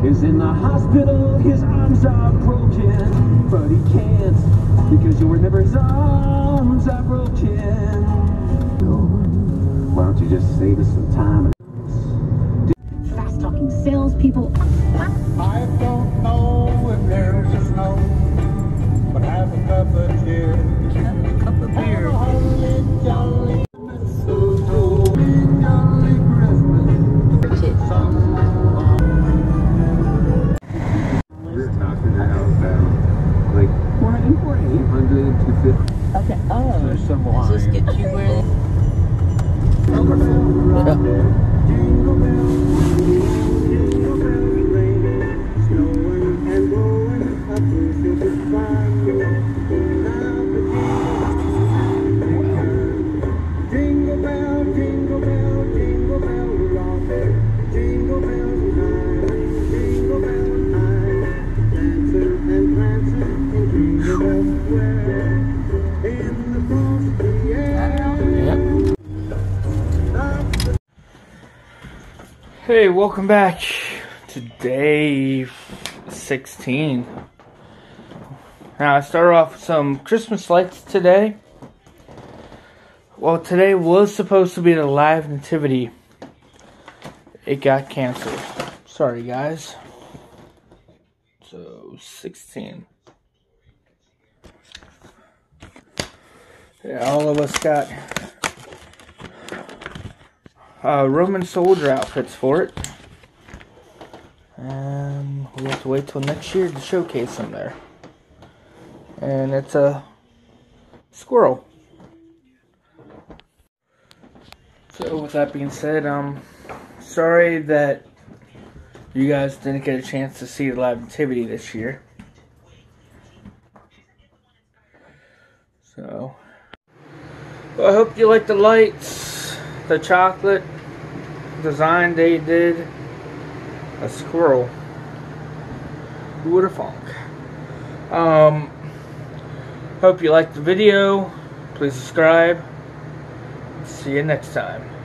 is in the hospital. His arms are broken, but he can't, because you'll remember his arms are broken. Why don't you just save us some time? Fast-talking salespeople. I don't know if there's a snow, but have a cup of cheer. Have a cup of beer. Have a holly jolly jolly Christmas. We're knocking their house down. Like 800, 250. Okay. Oh. There's some Does this line. get you where? Hey, welcome back to day 16. Now, I started off with some Christmas lights today. Well, today was supposed to be the live nativity. It got canceled. Sorry, guys. So, 16. Yeah, all of us got Roman soldier outfits for it, and we'll have to wait till next year to showcase them there. And it's a squirrel. So with that being said, sorry that you guys didn't get a chance to see the live nativity this year. So well, I hope you like the lights, the chocolate design they did. A squirrel. Who would have thunk? Hope you liked the video. Please subscribe. See you next time.